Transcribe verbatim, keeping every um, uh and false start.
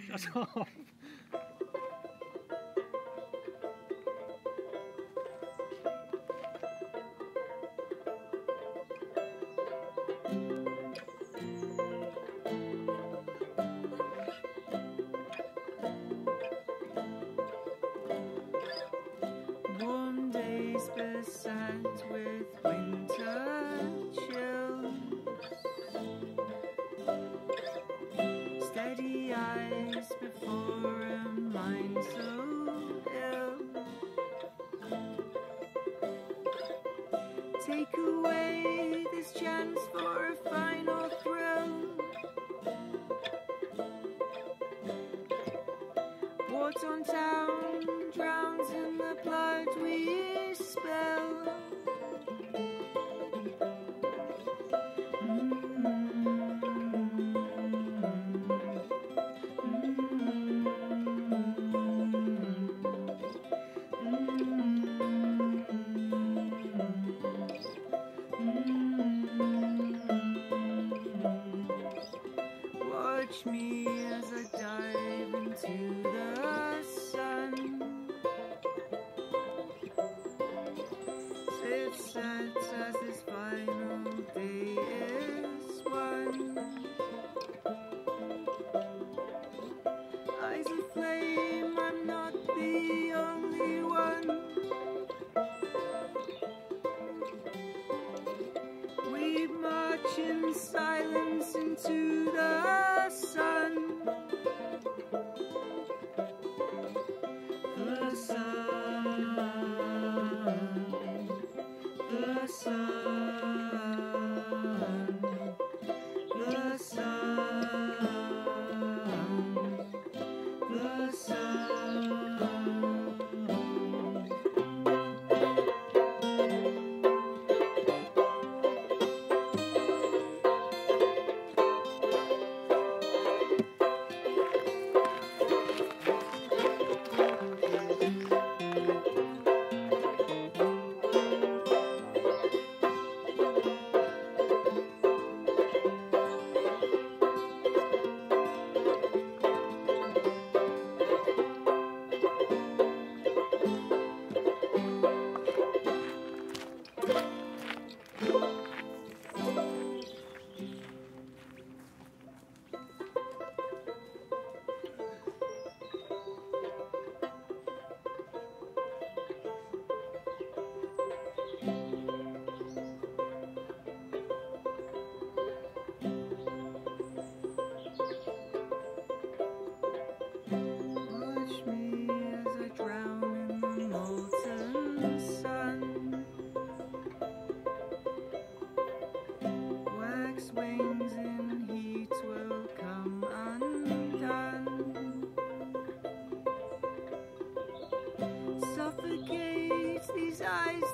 Shut up! Warm days beset with winter chills, steady eyes before a mind so ill. Take away this chance for a final thrill. What's on town drowns in the blood we spill. Watch me as I dive into the sun. It sets as this final day is won. Eyes aflame, I'm not the only one. We march in silence into the sun. The sun, the sun, the sun, the sun. Watch me as I drown in the molten sun. Wax wings in heat will come undone. Suffocate these eyes